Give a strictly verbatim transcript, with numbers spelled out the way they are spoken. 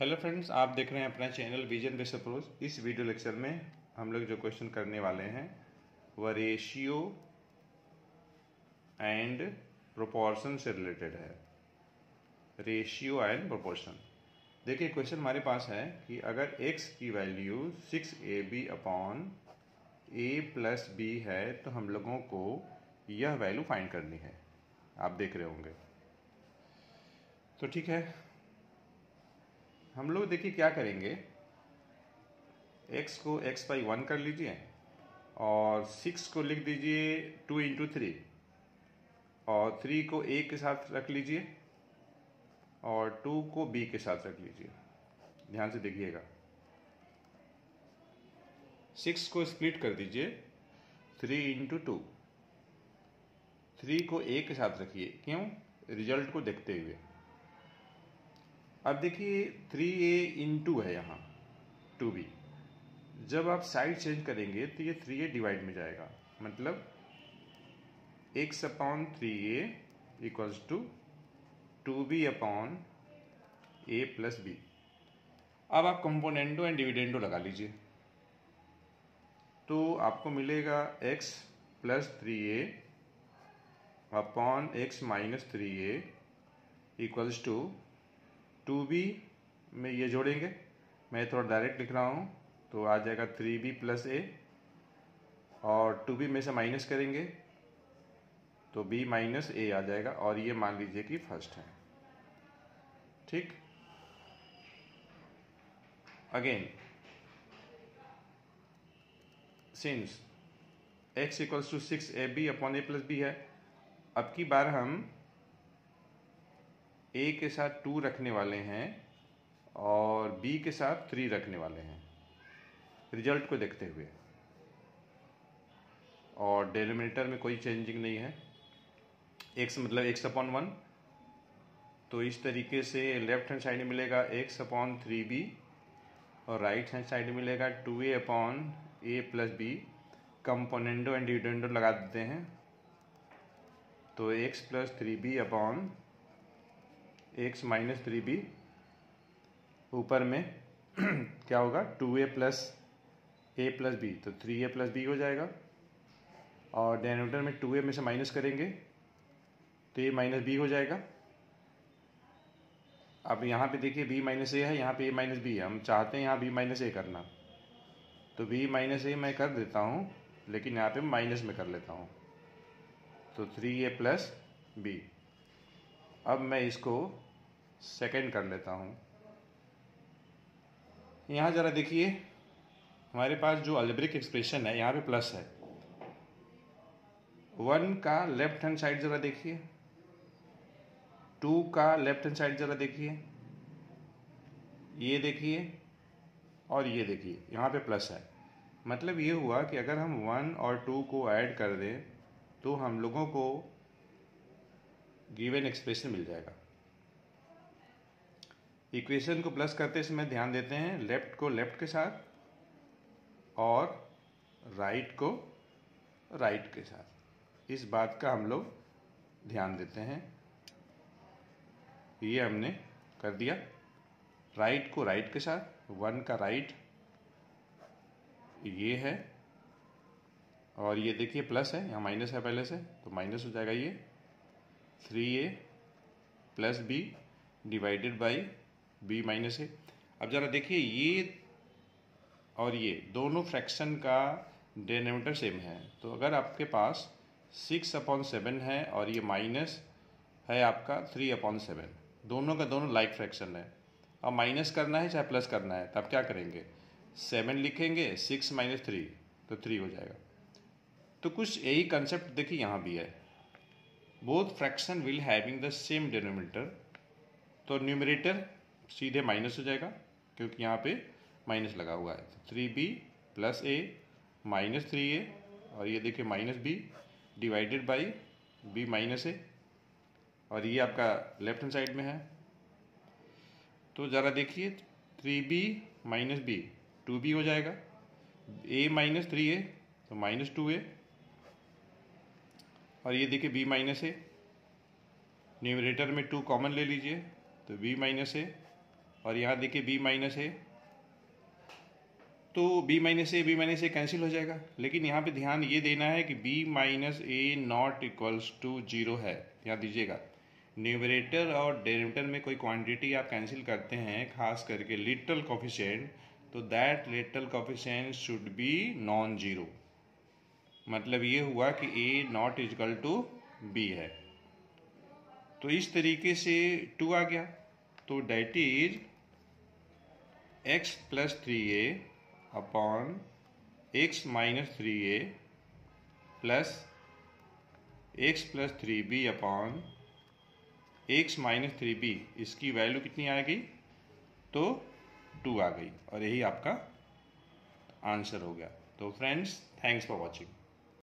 Hello friends, आप देख रहे हैं अपना चैनल विजन बेस्ड अप्रोच। इस वीडियो लेक्चर में हम लोग जो क्वेश्चन करने वाले हैं वह रेशियो एंड प्रोपोर्शन से रिलेटेड है। Ratio and proportion. देखिए क्वेश्चन हमारे पास है कि अगर x की value six A B upon A plus B है तो हम लोगों को यह वैल्यू फाइंड करनी है। आप देख रहे होंगे। तो ठीक है, हम लोग देखिए क्या करेंगे। x को x बाई वन कर लीजिए और सिक्स को लिख दीजिए टू इंटू थ्री और थ्री को a के साथ रख लीजिए और टू को b के साथ रख लीजिए। ध्यान से देखिएगा, सिक्स को स्प्लिट कर दीजिए थ्री इंटू टू, थ्री को a के साथ रखिए। क्यों? रिजल्ट को देखते हुए। अब देखिए थ्री ए इंटू है यहाँ टू बी, जब आप साइड चेंज करेंगे तो ये थ्री ए डिवाइड में जाएगा, मतलब X upon three A equals to two B upon A plus B. अब आप कंपोनेंडो एंड डिविडेंडो लगा लीजिए तो आपको मिलेगा X plus three A upon X minus three A equals to two B में ये जोड़ेंगे। मैं थोड़ा डायरेक्ट लिख रहा हूँ तो आ जाएगा थ्री बी प्लस ए और टू बी में से माइनस करेंगे तो b माइनस ए आ जाएगा और ये मान लीजिए कि फर्स्ट है। ठीक, again since x equals to six A B upon A plus B है, अब की बार हम a के साथ टू रखने वाले हैं और b के साथ थ्री रखने वाले हैं रिजल्ट को देखते हुए, और डिनोमिनेटर में कोई चेंजिंग नहीं है। x मतलब x अपॉन वन, तो इस तरीके से लेफ्ट हैंड साइड में मिलेगा x अपॉन थ्री बी और राइट हैंड साइड में मिलेगा two A upon A plus B. Componendo and dividendo लगा देते हैं तो x plus three B upon X minus three B, ऊपर में क्या होगा two A plus A plus B, तो थ्री ए प्लस बी हो जाएगा और डिनोमिनेटर में टू ए में से माइनस करेंगे तो ए माइनस बी हो जाएगा। अब यहाँ पे देखिए b माइनस ए है, यहाँ पे a माइनस बी है, हम चाहते हैं यहाँ b माइनस ए करना तो b माइनस ए मैं कर देता हूँ, लेकिन यहाँ पे माइनस में कर लेता हूँ तो थ्री ए प्लस बी। अब मैं इसको सेकेंड कर लेता हूँ। यहाँ ज़रा देखिए हमारे पास जो अलजेब्रिक एक्सप्रेशन है यहाँ पे प्लस है। वन का लेफ्ट हैंड साइड ज़रा देखिए, टू का लेफ्ट हैंड साइड ज़रा देखिए, ये देखिए और ये देखिए, यहाँ पे प्लस है। मतलब ये हुआ कि अगर हम वन और टू को ऐड कर दें तो हम लोगों को गिवन एक्सप्रेशन मिल जाएगा। इक्वेशन को प्लस करते समय ध्यान देते हैं लेफ्ट को लेफ्ट के साथ और राइट को राइट के साथ, इस बात का हम लोग ध्यान देते हैं। ये हमने कर दिया, राइट को राइट के साथ, वन का राइट ये है और ये देखिए प्लस है, यहाँ माइनस है पहले से तो माइनस हो जाएगा। ये three A plus B divided by B minus A. अब ज़रा देखिए ये और ये दोनों फ्रैक्शन का डिनोमिनेटर सेम है, तो अगर आपके पास सिक्स अपॉन सेवन है और ये माइनस है आपका थ्री अपॉन सेवन, दोनों का दोनों लाइक फ्रैक्शन है। अब माइनस करना है चाहे प्लस करना है, तब क्या करेंगे, सेवन लिखेंगे, सिक्स माइनस थ्री तो थ्री हो जाएगा। तो कुछ यही कंसेप्ट देखिए यहाँ भी है, both fraction will having the same denominator, तो न्यूमरेटर सीधे माइनस हो जाएगा क्योंकि यहाँ पे माइनस लगा हुआ है। Three B plus A minus three A और ये देखिए minus B divided by B minus A, और ये आपका लेफ्ट हैंड साइड में है। तो ज़रा देखिए three B minus B two B हो जाएगा, ए माइनस थ्री ए तो माइनस टू ए, और ये देखिए बी माइनस ए, न्यूमरेटर में टू कॉमन ले लीजिए तो बी माइनस ए और यहाँ देखिए b माइनस ए, तो b minus A B minus A cancel हो जाएगा। लेकिन यहाँ पे ध्यान ये देना है कि b minus A not equals to zero है। यहाँ दीजिएगा, न्यूमरेटर और डेनोमिनेटर में कोई क्वांटिटी आप कैंसिल करते हैं, खास करके लिटरल कोफिशिएंट, तो that literal coefficient should be non zero. मतलब ये हुआ कि a not equal to b है। तो इस तरीके से टू आ गया, तो that is x plus three A upon X minus three A plus X plus three B upon X minus three B. इसकी वैल्यू कितनी आ गई? तो टू आ गई, और यही आपका आंसर हो गया। तो फ्रेंड्स, थैंक्स फॉर वॉचिंग।